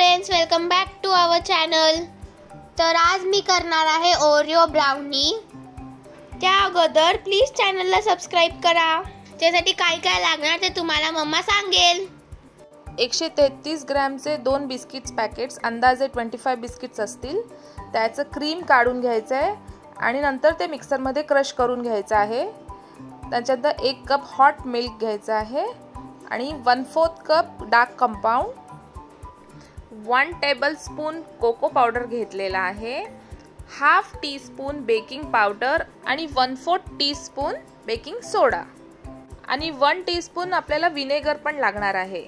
Friends, welcome back to our channel. तर आज मी करणार आहे ओरिओ ब्राउनी। त्या अगोदर प्लीज चॅनलला सबस्क्राइब करा। त्यासाठी काय काय लागणार ते तुम्हाला मम्मा सांगेल। 133 ग्रॅमचे 2 बिस्किट्स पॅकेट्स, अंदाजे 25 बिस्किट्स असतील। त्याचं क्रीम काढून घ्यायचं आहे आणि नंतर ते मिक्सरमध्ये क्रश करून घ्यायचं आहे। त्याच्यानंतर 1 कप हॉट मिल्क घ्यायचं आहे आणि 1/4 cup dark compound, 1 tablespoon cocoa powder घेतलेला आहे, हाफ टीस्पून बेकिंग पावडर आणि 1/4 टीस्पून बेकिंग सोडा आणि 1 टीस्पून आपल्याला विनेगर पण लागणार आहे।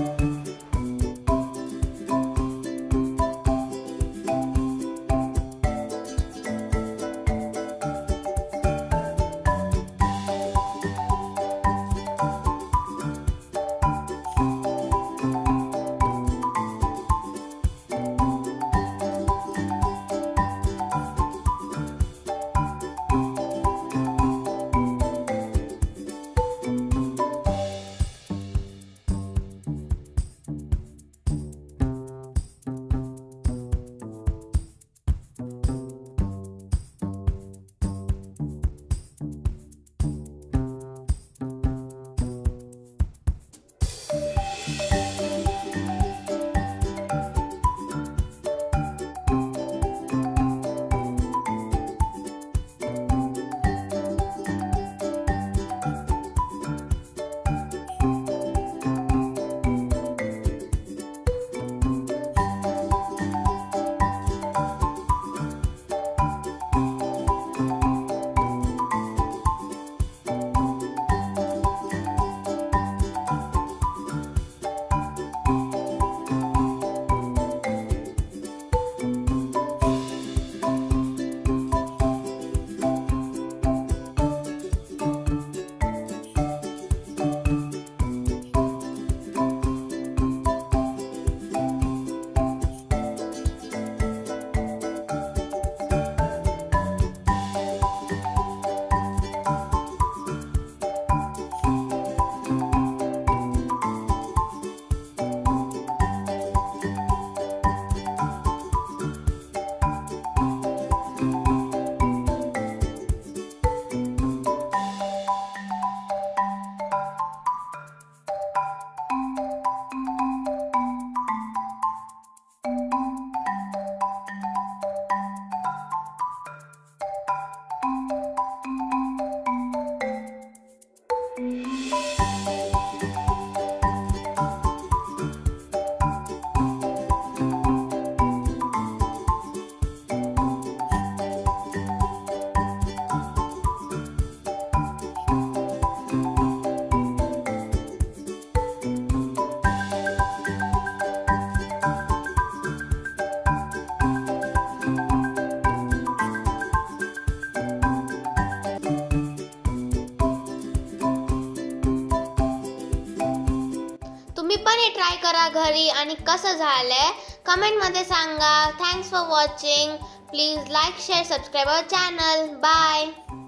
तुम्ही पण हे ट्राय करा घरी आणि कसं झालंय कमेंट मध्ये सांगा। Thanks for watching. Please like, share, subscribe our channel. Bye.